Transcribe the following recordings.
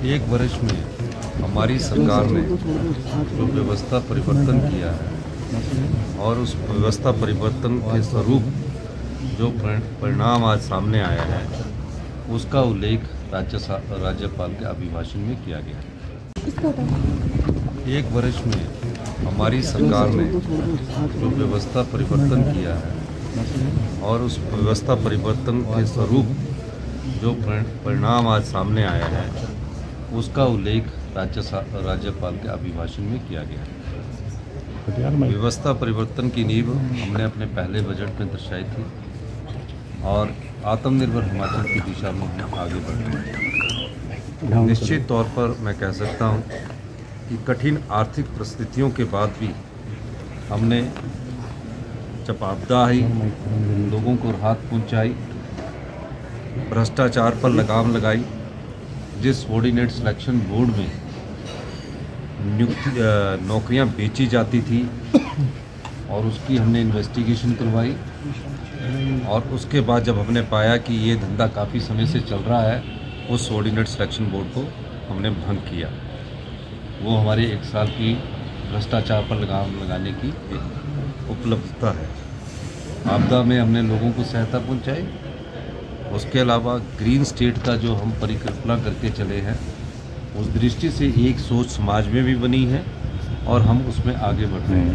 एक वर्ष में हमारी सरकार ने जो व्यवस्था परिवर्तन किया है और उस व्यवस्था परिवर्तन के स्वरूप जो परिणाम आज सामने आया है उसका उल्लेख राज्यपाल के अभिभाषण में किया गया है। एक वर्ष में हमारी सरकार ने जो व्यवस्था परिवर्तन किया है और उस व्यवस्था परिवर्तन के स्वरूप जो परिणाम आज सामने आया है उसका उल्लेख राज्यपाल के अभिभाषण में किया गया है। व्यवस्था परिवर्तन की नींव हमने अपने पहले बजट में दर्शाई थी और आत्मनिर्भर हिमाचल की दिशा में हम आगे बढ़ रहे हैं। निश्चित तौर पर मैं कह सकता हूं कि कठिन आर्थिक परिस्थितियों के बाद भी हमने जब आपदा आई लोगों को राहत पहुंचाई, भ्रष्टाचार पर लगाम लगाई, जिस सबॉर्डिनेट सिलेक्शन बोर्ड में नौकरियां बेची जाती थी और उसकी हमने इन्वेस्टिगेशन करवाई और उसके बाद जब हमने पाया कि ये धंधा काफ़ी समय से चल रहा है उस सबॉर्डिनेट सिलेक्शन बोर्ड को हमने भंग किया। वो हमारे 1 साल की भ्रष्टाचार पर लगाम लगाने की एक उपलब्धता है। आपदा में हमने लोगों को सहायता पहुंचाई। उसके अलावा ग्रीन स्टेट का जो हम परिकल्पना करके चले हैं उस दृष्टि से एक सोच समाज में भी बनी है और हम उसमें आगे बढ़ रहे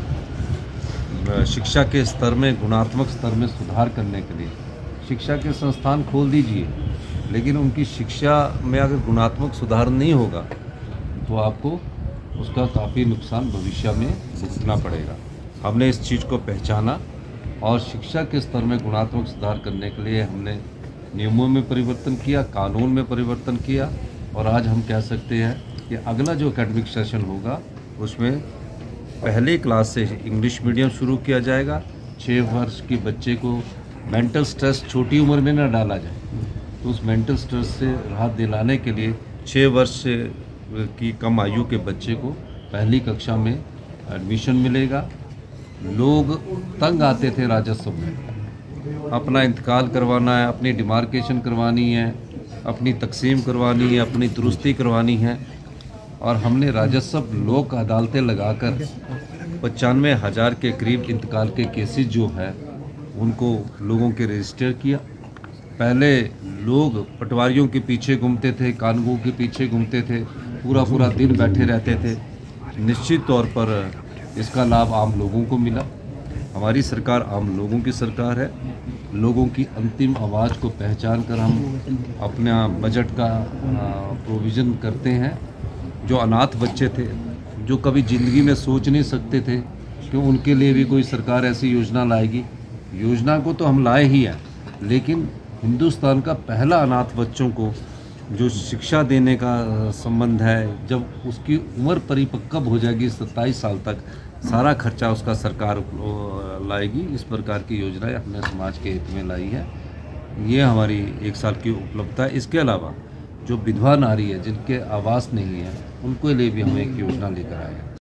हैं। शिक्षा के स्तर में, गुणात्मक स्तर में सुधार करने के लिए शिक्षा के संस्थान खोल दीजिए, लेकिन उनकी शिक्षा में अगर गुणात्मक सुधार नहीं होगा तो आपको उसका काफ़ी नुकसान भविष्य में भुगतना पड़ेगा। हमने इस चीज़ को पहचाना और शिक्षा के स्तर में गुणात्मक सुधार करने के लिए हमने नियमों में परिवर्तन किया, कानून में परिवर्तन किया और आज हम कह सकते हैं कि अगला जो एकेडमिक सेशन होगा उसमें पहले क्लास से इंग्लिश मीडियम शुरू किया जाएगा। 6 वर्ष के बच्चे को मेंटल स्ट्रेस छोटी उम्र में ना डाला जाए, तो उस मेंटल स्ट्रेस से राहत दिलाने के लिए 6 वर्ष की कम आयु के बच्चे को पहली कक्षा में एडमिशन मिलेगा। लोग तंग आते थे राजस्व में, अपना इंतकाल करवाना है, अपनी डिमार्केशन करवानी है, अपनी तकसीम करवानी है, अपनी दुरुस्ती करवानी है और हमने राजस्व लोक अदालतें लगाकर 95,000 के करीब इंतकाल के केसेस जो है उनको लोगों के रजिस्टर किया। पहले लोग पटवारियों के पीछे घूमते थे, कानूनों के पीछे घूमते थे, पूरा दिन बैठे रहते थे। निश्चित तौर पर इसका लाभ आम लोगों को मिला। हमारी सरकार आम लोगों की सरकार है। लोगों की अंतिम आवाज़ को पहचान कर हम अपना बजट का प्रोविज़न करते हैं। जो अनाथ बच्चे थे, जो कभी ज़िंदगी में सोच नहीं सकते थे कि उनके लिए भी कोई सरकार ऐसी योजना लाएगी, योजना को तो हम लाए ही हैं, लेकिन हिंदुस्तान का पहला अनाथ बच्चों को जो शिक्षा देने का संबंध है, जब उसकी उम्र परिपक्व हो जाएगी 27 साल तक, सारा खर्चा उसका सरकार लाएगी। इस प्रकार की योजनाएं हमने समाज के हित में लाई है। ये हमारी 1 साल की उपलब्धता है। इसके अलावा जो विधवा नारी है, जिनके आवास नहीं है, उनके लिए भी हम एक योजना लेकर आए हैं।